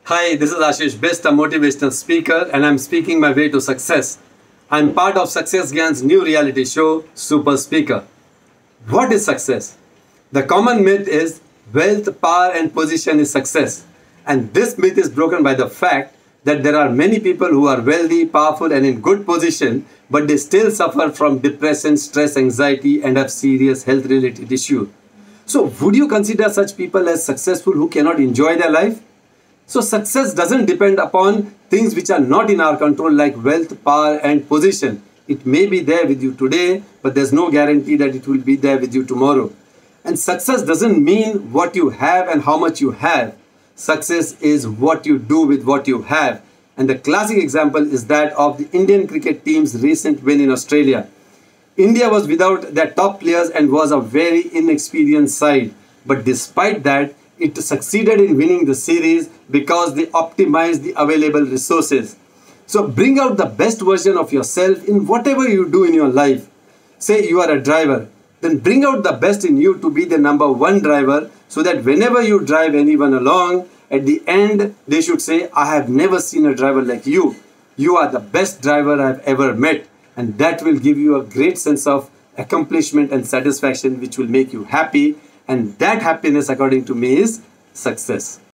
Hi, this is Ashish Best, a motivational speaker, and I'm speaking my way to success. I'm part of Success Gyan's new reality show, Super Speaker. What is success? The common myth is wealth, power, and position is success. And this myth is broken by the fact that there are many people who are wealthy, powerful, and in good position, but they still suffer from depression, stress, anxiety, and have serious health-related issues. So, would you consider such people as successful who cannot enjoy their life? So success doesn't depend upon things which are not in our control like wealth, power and position. It may be there with you today, but there's no guarantee that it will be there with you tomorrow. And success doesn't mean what you have and how much you have. Success is what you do with what you have. And the classic example is that of the Indian cricket team's recent win in Australia. India was without their top players and was a very inexperienced side. But despite that, it succeeded in winning the series because they optimized the available resources. So bring out the best version of yourself in whatever you do in your life. Say you are a driver, then bring out the best in you to be the number one driver so that whenever you drive anyone along, at the end they should say, I have never seen a driver like you. You are the best driver I've ever met. And that will give you a great sense of accomplishment and satisfaction which will make you happy. And that happiness, according to me, is success.